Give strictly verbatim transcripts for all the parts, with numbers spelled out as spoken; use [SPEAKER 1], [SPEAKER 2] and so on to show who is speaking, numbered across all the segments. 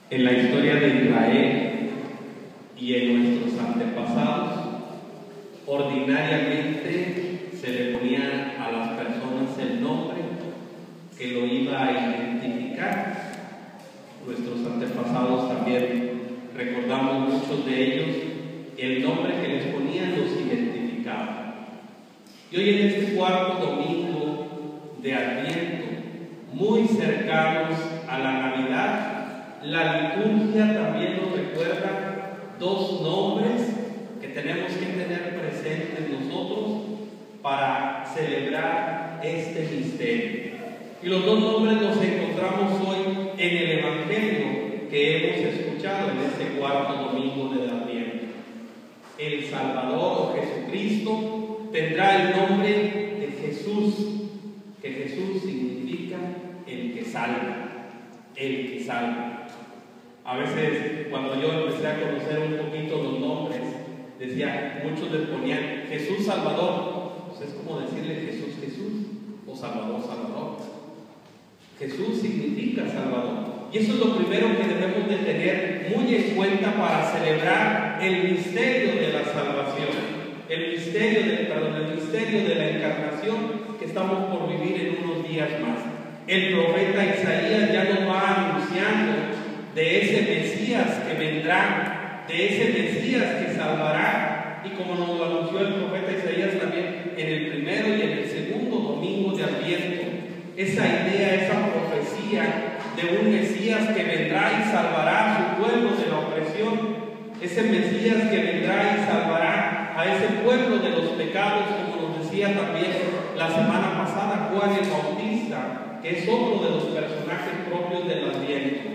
[SPEAKER 1] En la historia de Israel y en nuestros antepasados, ordinariamente se le ponía a las personas el nombre que lo iba a identificar. Nuestros antepasados también, recordamos muchos de ellos, el nombre que les ponían los identificaba. Y hoy en este cuarto domingo de Adviento, muy cercanos a la Navidad, la liturgia también nos recuerda dos nombres que tenemos que tener presentes nosotros para celebrar este misterio. Y los dos nombres los encontramos hoy en el Evangelio que hemos escuchado en este cuarto domingo de Adviento. El Salvador o Jesucristo tendrá el nombre de Jesús, que Jesús significa el que salva, el que salva. A veces, cuando yo empecé a conocer un poquito los nombres, decía, muchos les ponían Jesús Salvador. Pues es como decirle Jesús Jesús o Salvador Salvador. Jesús significa Salvador. Y eso es lo primero que debemos de tener muy en cuenta para celebrar el misterio de la salvación, el misterio de, perdón, el misterio de la encarnación que estamos por vivir en unos días más. El profeta Isaías ya nos va anunciando de ese Mesías que vendrá, de ese Mesías que salvará, y como nos lo anunció el profeta Isaías también en el primero y en el segundo domingo de Adviento, esa idea, esa profecía de un Mesías que vendrá y salvará a su pueblo de la opresión, ese Mesías que vendrá y salvará a ese pueblo de los pecados, como nos decía también la semana pasada Juan el Bautista, que es otro de los personajes propios del Adviento.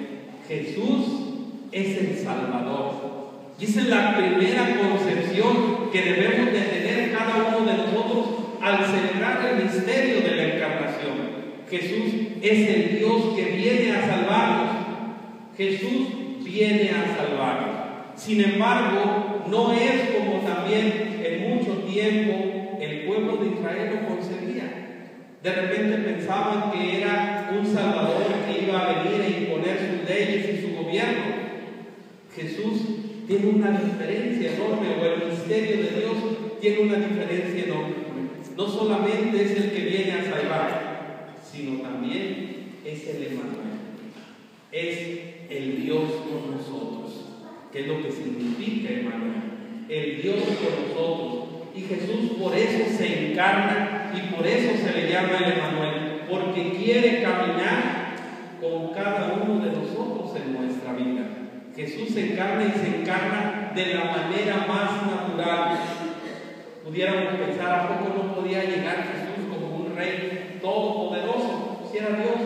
[SPEAKER 1] Jesús es el Salvador. Y esa es la primera concepción que debemos de tener cada uno de nosotros al celebrar el misterio de la encarnación. Jesús es el Dios que viene a salvarnos. Jesús viene a salvarnos. Sin embargo, no es como también en mucho tiempo el pueblo de Israel lo concebía. De repente pensaban que era un Salvador que iba a venir a imponer sus leyes y su gobierno. Jesús tiene una diferencia enorme, o el misterio de Dios tiene una diferencia enorme. No solamente es el que viene a salvar, sino también es el Emmanuel. Es el Dios con nosotros, que es lo que significa Emmanuel, el Dios con nosotros. Y Jesús por eso se encarna y por eso se le llama el Emmanuel, porque quiere caminar con cada uno de nosotros en nuestra vida. Jesús se encarna y se encarna de la manera más natural. Pudiéramos pensar, ¿a poco no podía llegar Jesús como un rey todopoderoso? Si era Dios,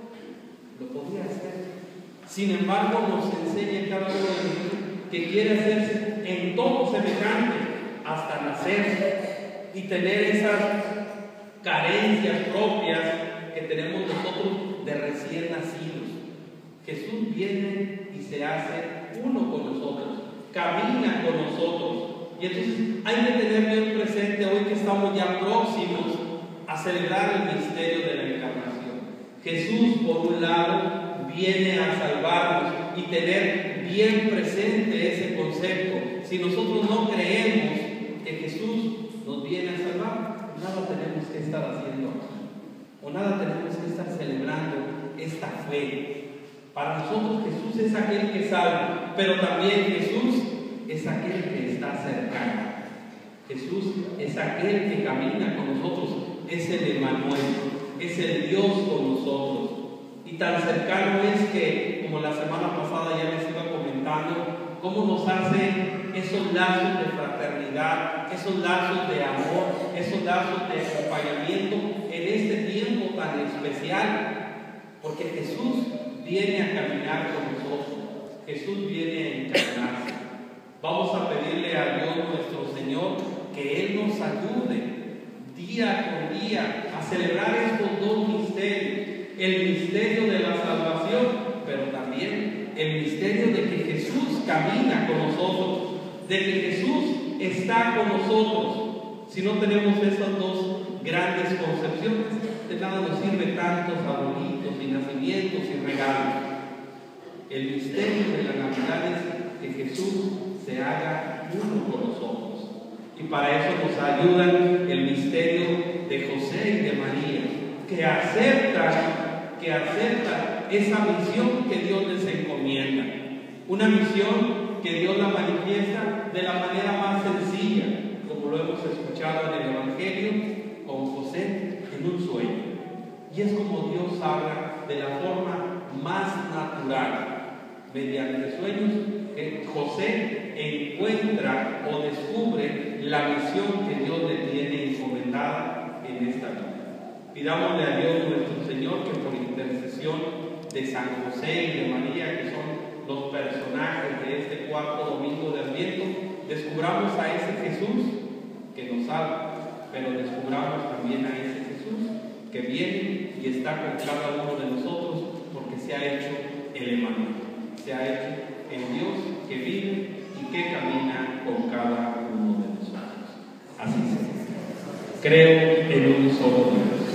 [SPEAKER 1] lo podía hacer. Sin embargo, nos enseña cada uno de nosotros que quiere hacerse en todo semejante, hasta nacer y tener esas carencias propias que tenemos nosotros de recién nacidos. Jesús viene y se hace uno con nosotros, camina con nosotros. Y entonces hay que tener bien presente hoy que estamos ya próximos a celebrar el misterio de la encarnación. Jesús, por un lado, viene a salvarnos y tener bien presente ese concepto. Si nosotros no creemos que Jesús nos viene a salvar, nada tenemos que estar haciendo aquí, o nada tenemos que estar celebrando esta fe. Para nosotros Jesús es aquel que salva, pero también Jesús es aquel que está cercano. Jesús es aquel que camina con nosotros, es el Emmanuel, es el Dios con nosotros. Y tan cercano es que, como la semana pasada ya les iba comentando, cómo nos hace esos lazos de fraternidad, esos lazos de amor, esos lazos de acompañamiento en este tiempo tan especial, porque Jesús viene a caminar con nosotros, Jesús viene a encarnarse. Vamos a pedirle a Dios nuestro Señor que Él nos ayude día con día a celebrar estos dos misterios, el misterio de la salvación, pero también el misterio de que Jesús camina con nosotros, de que Jesús está con nosotros. Si no tenemos esas dos grandes concepciones, de nada nos sirve tantos arbolitos y nacimientos y regalos. El misterio de la Navidad es que Jesús se haga uno con nosotros. Y para eso nos ayuda el misterio de José y de María, que aceptan, que aceptan esa misión que Dios les encomienda. Una misión que Dios la manifiesta de la manera más sencilla, como lo hemos escuchado en el Evangelio, con José en un sueño. Y es como Dios habla de la forma más natural, mediante sueños, que José encuentra o descubre la misión que Dios le tiene encomendada en esta vida. Pidámosle a Dios nuestro Señor que por intercesión de San José y de María, que son los personajes de este cuarto domingo de Adviento, descubramos a ese Jesús que nos salva, pero descubramos también a ese Jesús que viene y está con cada uno de nosotros, porque se ha hecho el Emmanuel, se ha hecho el Dios que vive y que camina con cada uno de nosotros. Así sea. Creo en un solo Dios.